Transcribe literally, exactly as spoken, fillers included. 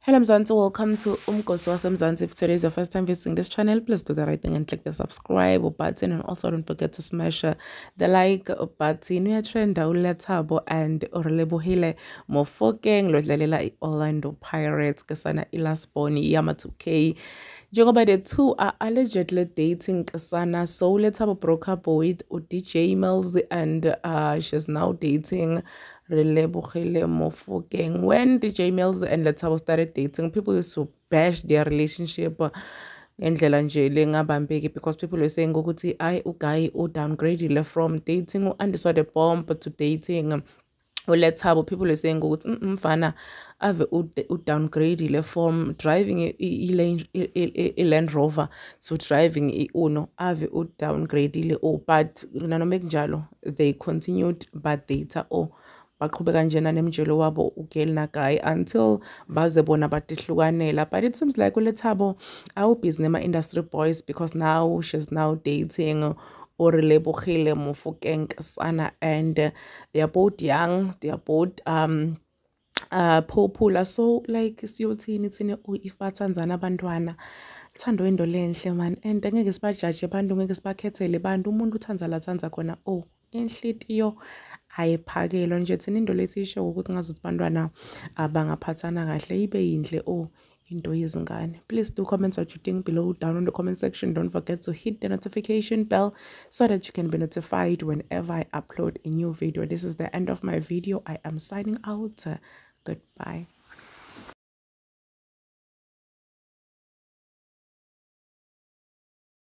Hello Mzansi, welcome to Umkosi Mzansi. If today is your first time visiting this channel, please do the right thing and click the subscribe button, and also don't forget to smash uh, the like button. We are trend Lethabo and Relebogile Mofokeng lodlalela Orlando Pirates kasana ilasboni yama two K. Njengoba the two are allegedly dating kasana, so Lethabo broke up with D J Mills and uh, she's now dating Relebogile Mofokeng. When D J Mills and Lethabo started dating, people used to bash their relationship uh, ngendlela nje lengabambeki, because people were saying ukuthi I uguy udowngradile from dating u-Andiswa the bomb to dating uLethabo. People are saying ukuthi mfana ave udowngradile from driving i-Land Rover to driving i-Uno, ave udowngradile. Oh, but nanoma kunjalo they continued but data oh baqhubeka njena nemjelo wabo ugirl na guy until baze bona batihlukanela. But it seems like uLethabo awubhizi nema-industry boys, because now she's now dating Relebogile Mofokeng sana, and uh, they are both young, they are both um uh popular. So like siyothini thina if bathandzana abantwana, thando into lenhle man, and ngeke sibajaje abantu, ngeke sibakhethele abantu. Umuntu uthandza la thandza khona, oh inhlitiyo ayiphakelwa nje. Thina into lesisho ukuthi ngazuthi bantwana abangaphathana kahle ibe yindle oh into yezingane. Please do comment what you think below down in the comment section. Don't forget to hit the notification bell so that you can be notified whenever I upload a new video. This is the end of my video. I am signing out. Goodbye.